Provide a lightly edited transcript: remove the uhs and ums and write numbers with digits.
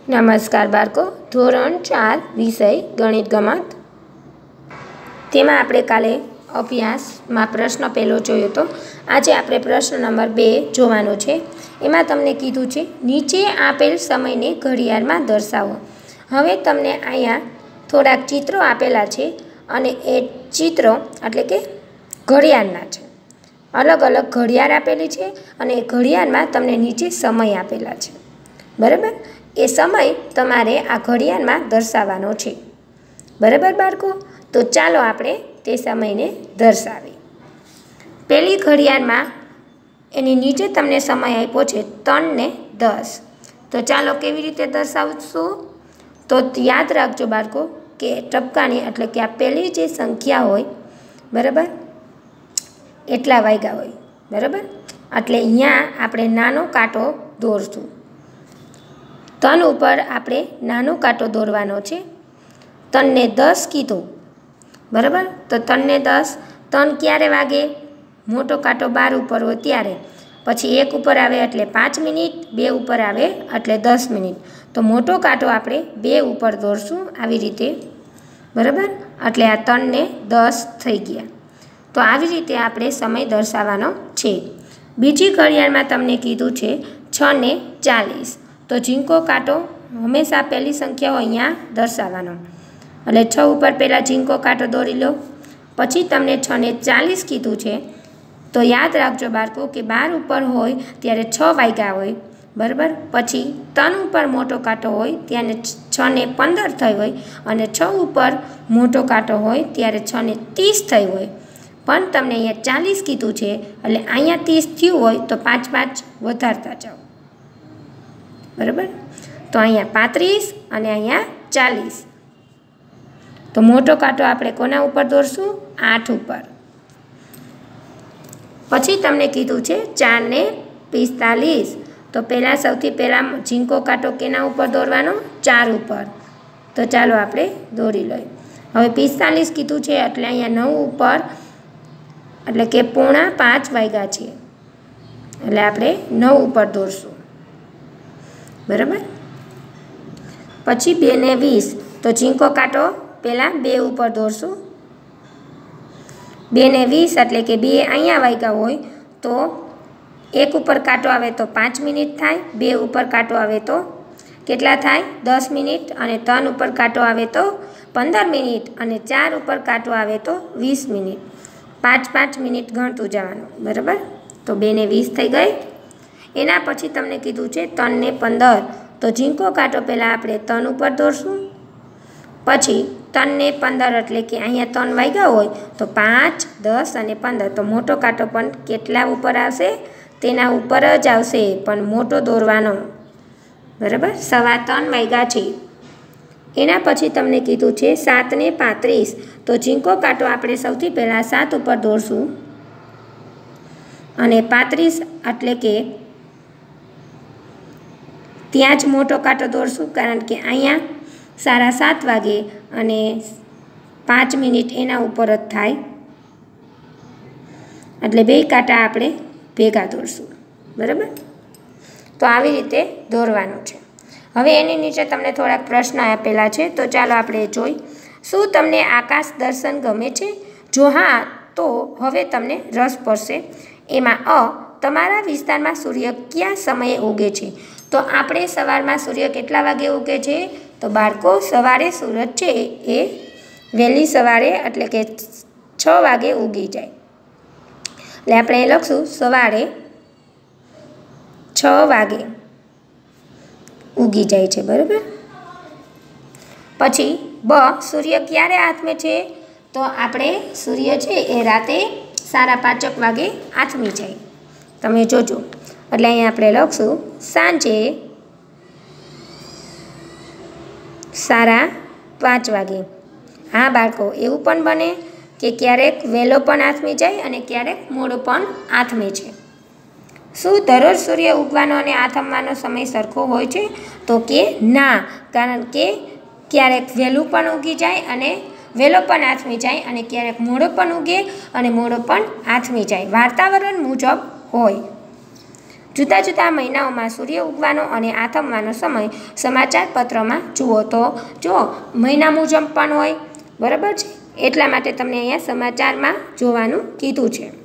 નમસ્કાર બાળકો, ધોરણ 4 વિષય ગણિત ગમત. તેમાં આપણે કાલે અભ્યાસમાં પ્રશ્ન પહેલો જોયો હતો. આજે આપણે પ્રશ્ન નંબર 2 જોવાનો છે. એમાં તમને કીધું છે નીચે આપેલ સમયને ઘડિયાળમાં દર્શાવો. હવે તમને અહીંયા થોડાક ચિત્રો આપેલા છે અને એ ચિત્રો એટલે કે ઘડિયાળના છે. અલગ અલગ ઘડિયાળ આપેલી છે અને એ ઘડિયાળમાં તમને નીચે સમય આપેલા છે. બરાબર, એ સમય તમારે આ ઘડિયાળમાં દર્શાવવાનો છે. બરાબર બાળકો, તો ચાલો આપણે તે સમયને દર્શાવીએ. પહેલી ઘડિયાળમાં એની નીચે તમને સમય આપ્યો છે 3 ને 10. તો ચાલો કેવી રીતે દર્શાવશું? તો યાદ રાખજો બાળકો કે ટપકાની એટલે કે આ પહેલી જે સંખ્યા હોય, બરાબર, એટલા વાગ્યા હોય. બરાબર, એટલે અહીંયા આપણે નાનો કાંટો દોરશું. 3 ઉપર આપણે નાનો કાંટો દોરવાનો છે. 3 ને 10 કીધું, બરાબર, તો 3 ને 10, 3 ક્યારે વાગે? મોટો કાંટો 12 ઉપર હોય ત્યારે. પછી 1 ઉપર આવે એટલે 5 મિનિટ, 2 ઉપર આવે એટલે 10 મિનિટ. તો મોટો કાંટો આપણે 2 ઉપર દોરશું આવી રીતે. બરાબર, એટલે આ 3 ને 10 થઈ ગયા. તો આવી રીતે આપણે સમય દર્શાવવાનો છે. બીજી ઘડિયાળમાં તમને કીધું છે 6 ને 40. તો ઝીંકો કાંટો હંમેશા પહેલી સંખ્યાઓ અહીંયા દર્શાવવાનો. એટલે 6 ઉપર પહેલાં ઝીંકો કાંટો દોરી લો. પછી તમને 6 ને 40 કીધું છે. તો યાદ રાખજો બાળકો કે 12 ઉપર હોય ત્યારે 6 વાગ્યા હોય. બરાબર, પછી 3 ઉપર મોટો કાંટો હોય ત્યારે 6 ને 15 થઈ હોય અને 6 ઉપર મોટો કાંટો હોય ત્યારે 6 ને 30 થઈ હોય. પણ તમને અહીંયા 40 કીધું છે એટલે અહીંયા 30 થયું હોય તો 5 વધારતા જાઓ. બરાબર, તો અહીંયા 35 અને અહીંયા 40. તો મોટો કાંટો આપણે કોના ઉપર દોરશું? 8 ઉપર. પછી તમને કીધું છે 4 ને 45. તો પહેલાં સૌથી પહેલાં ઝીંકો કાંટો કેના ઉપર દોરવાનો? 4 ઉપર. તો ચાલો આપણે દોરી લઈએ. હવે 45 કીધું છે એટલે અહીંયા 9 ઉપર એટલે કે 4:45 વાગ્યા છે એટલે આપણે 9 ઉપર દોરશું. બરાબર, પછી 2 ને 20. તો ઝીંકો કાંટો પહેલાં 2 ઉપર દોરશું. 2 ને 20 એટલે કે 2 અહીંયા વાગ્યા હોય તો 1 ઉપર કાંટો આવે તો 5 મિનિટ થાય, 2 ઉપર કાંટો આવે તો કેટલા થાય? 10 મિનિટ, અને 3 ઉપર કાંટો આવે તો 15 મિનિટ, અને 4 ઉપર કાંટો આવે તો 20 મિનિટ. 5 મિનિટ ગણતું જવાનું. બરાબર, તો 2 ને 20 થઈ ગઈ. એના પછી તમને કીધું છે 3 ને 15. તો ઝીંકો કાંટો પહેલાં આપણે 3 ઉપર દોરશું. પછી 3 ને 15 એટલે કે અહીંયા 3 વાગ્યા હોય તો 5, 10 અને 15. તો મોટો કાંટો પણ કેટલા ઉપર આવશે? તેના ઉપર જ આવશે, પણ મોટો દોરવાનો. બરાબર, 3:15 વાગ્યા છે. એના પછી તમને કીધું છે 7 ને 35. તો ઝીંકો કાંટો આપણે સૌથી પહેલાં 7 ઉપર દોરશું અને 35 એટલે કે ત્યાં જ મોટો કાંટો દોરશું, કારણ કે અહીંયા 7:30 વાગે અને 5 મિનિટ એના ઉપર જ થાય. એટલે 2 કાંટા આપણે ભેગા દોરશું. બરાબર, તો આવી રીતે દોરવાનું છે. હવે એની નીચે તમને થોડાક પ્રશ્ન આપેલા છે, તો ચાલો આપણે જોઈ. શું તમને આકાશ દર્શન ગમે છે? જો હા, તો હવે તમને રસ પડશે. એમાં તમારા વિસ્તારમાં સૂર્ય કયા સમયે ઉગે છે? તો આપણે સવારમાં સૂર્ય કેટલા વાગે ઉગે છે? તો બાળકો સવારે સૂરજ છે એ વહેલી સવારે એટલે કે 6 વાગે ઉગી જાય. એટલે આપણે લખશું સવારે 6 વાગે ઉગી જાય છે. બરાબર, પછી સૂર્ય ક્યારે આથમે છે? તો આપણે સૂર્ય છે એ રાતે 5:30 વાગે આથમી જાય. તમે જોજો, એટલે અહીંયા આપણે લખશું સાંજે 5:30 વાગે. હા બાળકો, એવું પણ બને કે ક્યારેક વહેલો પણ આથમી જાય અને ક્યારેક મોડો પણ આથમે છે. શું દરરોજ સૂર્ય ઉગવાનો અને આથમવાનો સમય સરખો હોય છે? તો કે ના, કારણ કે ક્યારેક વહેલું પણ ઉગી જાય અને વહેલો પણ આથમી જાય, અને ક્યારેક મોડો પણ ઉગે અને મોડો પણ આથમી જાય. વાતાવરણ મુજબ હોય. જુદા જુદા મહિનાઓમાં સૂર્ય ઉગવાનો અને આથમવાનો સમય સમાચાર પત્રમાં જુઓ. તો જુઓ મહિના મુજબ પણ હોય, બરાબર છે, એટલા માટે તમને અહીંયા સમાચારમાં જોવાનું કીધું છે.